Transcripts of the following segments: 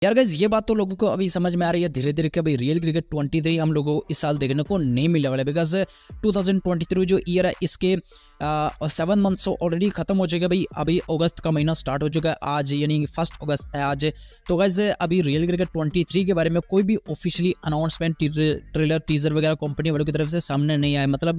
यार गाइस ये बात तो लोगों को अभी समझ में आ रही है धीरे धीरे कि भाई रियल क्रिकेट 23 हम लोगों को इस साल देखने को नहीं मिलने वाला है, बिकॉज 2023 जो ईयर है इसके 7 मंथ्स ऑलरेडी खत्म हो चुके हैं भाई। अभी अगस्त का महीना स्टार्ट हो चुका है आज, यानी 1 अगस्त है आज। तो गाइस अभी रियल क्रिकेट 23 के बारे में कोई भी ऑफिशियली अनाउंसमेंट, ट्रेलर, टीजर वगैरह कंपनी वालों की तरफ से सामने नहीं आया। मतलब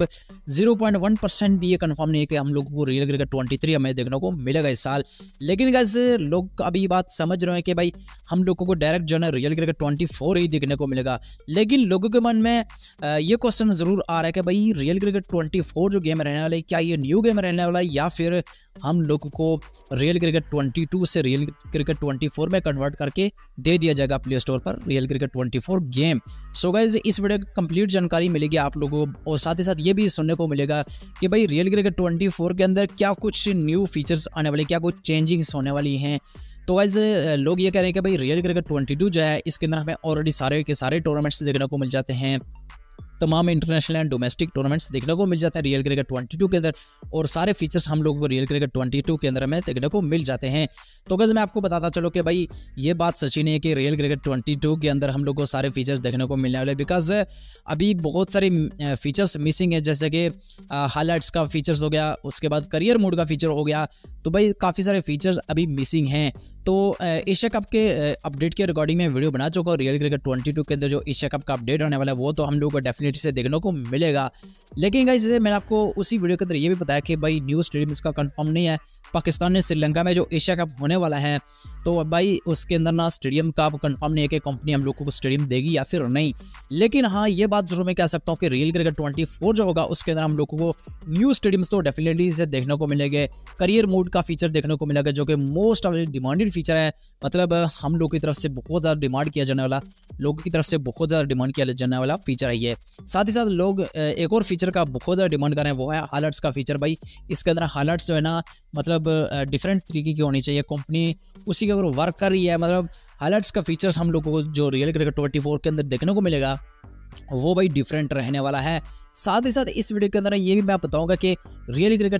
0.1% भी ये कंफर्म नहीं है कि हम लोगों को रियल क्रिकेट 23 हमें देखने को मिलेगा इस साल। लेकिन गाइस लोग अभी बात समझ रहे हैं कि भाई हम लोगों को डायरेक्ट जो है रियल क्रिकेट 24 ही देखने को मिलेगा। लेकिन लोगों के मन में ये क्वेश्चन जरूर आ रहा है कि भाई रियल क्रिकेट 24 जो गेम रहने वाला है, क्या ये न्यू गेम रहने वाला है या फिर हम लोगों को रियल क्रिकेट 22 से रियल क्रिकेट 24 में कन्वर्ट करके दे दिया जाएगा प्ले स्टोर पर real cricket 24 game. So guys इस वीडियो की कंप्लीट जानकारी मिलेगी आप लोगों को, और साथ ही साथ ये भी सुनने को मिलेगा कि भाई रियल क्रिकेट 24 के अंदर क्या कुछ न्यू फीचर्स आने वाले, क्या कुछ चेंजिंग्स होने वाली हैं। तो गाइस लोग ये कह रहे हैं कि भाई रियल क्रिकेट 22 जो है इसके अंदर हमें ऑलरेडी सारे के सारे टूर्नामेंट्स देखने को मिल जाते हैं, तमाम इंटरनेशनल एंड डोमेस्टिक टूर्नामेंट्स देखने को मिल जाते हैं रियल क्रिकेट 22 के अंदर, और सारे फीचर्स हम लोगों को रियल क्रिकेट 22 के अंदर में देखने को मिल जाते हैं। तो गाइस मैं आपको बताता चलो कि भाई ये बात सच्ची नहीं है कि रियल क्रिकेट 22 के अंदर हम लोग को सारे फीचर्स देखने को मिलने वाले, बिकॉज अभी बहुत सारे फीचर्स मिसिंग है, जैसे कि हाईलाइट्स का फीचर्स हो गया, उसके बाद करियर मोड का फीचर हो गया। तो भाई काफ़ी सारे फीचर्स अभी मिसिंग हैं। तो एशिया कप के अपडेट के रिकॉर्डिंग में वीडियो बना चुका हूँ। रियल क्रिकेट 22 के अंदर जो एशिया कप का अपडेट होने वाला है वो तो हम लोगों को डेफिनेटली से देखने को मिलेगा। लेकिन गाइस मैंने आपको उसी वीडियो के अंदर ये भी बताया कि भाई न्यू स्टेडियम इसका कंफर्म नहीं है। पाकिस्तान ने श्रीलंका में जो एशिया कप होने वाला है तो भाई उसके अंदर ना स्टेडियम का कंफर्म नहीं है कि कंपनी हम लोगों को स्टेडियम देगी या फिर नहीं। लेकिन हाँ ये बात जरूर मैं कह सकता हूँ कि रियल क्रिकेट 24 जो होगा उसके अंदर हम लोगों को न्यू स्टेडियम्स तो डेफिनेटली से देखने को मिलेंगे। करियर मोड का फीचर देखने को मिलेगा जो कि मोस्ट ऑफ डिमांडेड फीचर है। मतलब हम लोग की तरफ से बहुत ज़्यादा डिमांड किया जाने वाला, लोगों की तरफ से बहुत ज़्यादा डिमांड किया जाने वाला फीचर है ये। साथ ही साथ लोग एक और फीचर का बहुत ज़्यादा डिमांड कर रहे हैं, वो है हाईलाइट्स का फीचर। भाई इसके अंदर हाईलाइट्स जो है ना मतलब डिफरेंट तरीके की होनी चाहिए, कंपनी उसी के ऊपर वर्क कर रही है। मतलब हाईलाइट्स का फीचर्स हम लोगों को जो रियल क्रिकेट 24 के अंदर देखने को मिलेगा वो भाई डिफरेंट रहने वाला है। साथ ही साथ इस वीडियो के अंदर ये भी मैं बताऊंगा कि रियल क्रिकेट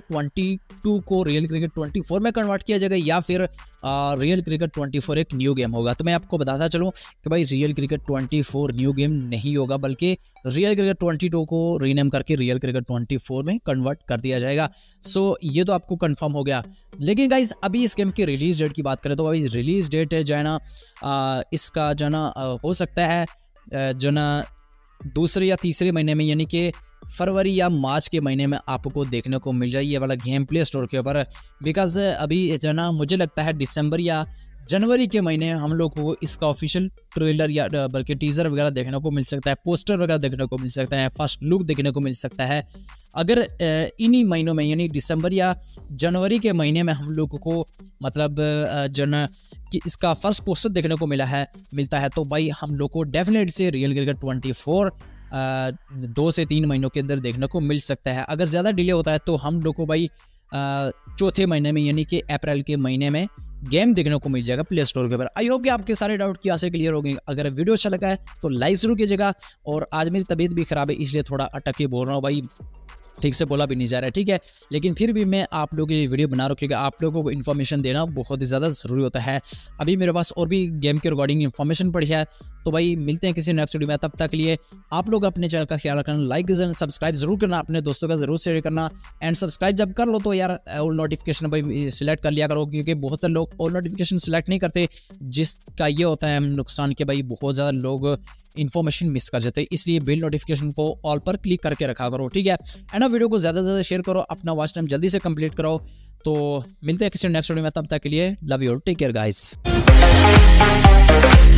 22 को रियल क्रिकेट 24 में कन्वर्ट किया जाएगा या फिर रियल क्रिकेट 24 एक न्यू गेम होगा। तो मैं आपको बताता चलूं कि भाई रियल क्रिकेट 24 न्यू गेम नहीं होगा, बल्कि रियल क्रिकेट 22 को रीनेम करके रियल क्रिकेट 24 में कन्वर्ट कर दिया जाएगा। सो ये तो आपको कंफर्म हो गया। लेकिन गाइज अभी इस गेम की रिलीज डेट की बात करें तो भाई रिलीज डेट जो है ना इसका जो है ना हो सकता है जो ना दूसरे या तीसरे महीने में, यानी कि फरवरी या मार्च के महीने में आपको देखने को मिल जाए ये वाला गेम प्ले स्टोर के ऊपर। बिकॉज अभी जो ना मुझे लगता है दिसंबर या जनवरी के महीने हम लोग को इसका ऑफिशियल ट्रेलर या बल्कि टीजर वगैरह देखने को मिल सकता है, पोस्टर वगैरह देखने को मिल सकता है, फर्स्ट लुक देखने को मिल सकता है। अगर इन्हीं महीनों में यानी दिसंबर या जनवरी के महीने में हम लोगों को मतलब जो ना कि इसका फर्स्ट पोस्टर देखने को मिलता है तो भाई हम लोग को डेफिनेटली से रियल क्रिकेट 24 2 से 3 महीनों के अंदर देखने को मिल सकता है। अगर ज़्यादा डिले होता है तो हम लोग को भाई चौथे महीने में यानी कि अप्रैल के महीने में गेम देखने को मिल जाएगा प्ले स्टोर के ऊपर। आई होप कि आपके सारे डाउट की आसे क्लियर हो गए। अगर वीडियो अच्छा लगा है तो लाइक जरूर कीजिएगा। और आज मेरी तबीयत भी खराब है इसलिए थोड़ा अटक के बोल रहा हूँ भाई, ठीक से बोला भी नहीं जा रहा है, ठीक है। लेकिन फिर भी मैं आप लोगों के लिए वीडियो बना रहा हूँ क्योंकि आप लोगों को इन्फॉर्मेशन देना बहुत ही ज़्यादा ज़रूरी होता है। अभी मेरे पास और भी गेम के रिगार्डिंग इन्फॉर्मेशन पड़ी है। तो भाई मिलते हैं किसी नेक्स्ट वीडियो में, तब तक के लिए आप लोग अपने चैनल का ख्याल रखना, लाइक सब्सक्राइब जरूर करना, अपने दोस्तों का जरूर शेयर करना। एंड सब्सक्राइब जब कर लो तो यार ऑल नोटिफिकेशन भाई सिलेक्ट कर लिया करो, क्योंकि बहुत सारे लोग ऑल नोटिफिकेशन सिलेक्ट नहीं करते, जिसका ये होता है नुकसान के भाई बहुत ज़्यादा लोग इन्फॉर्मेशन मिस कर जाते हैं। इसलिए बेल नोटिफिकेशन को ऑल पर क्लिक करके रखा करो, ठीक है। एंड वीडियो को ज़्यादा से ज़्यादा शेयर करो, अपना वॉच टाइम जल्दी से कंप्लीट करो। तो मिलते हैं किसी नेक्स्ट वीडियो में, तब तक के लिए love you, take care guys.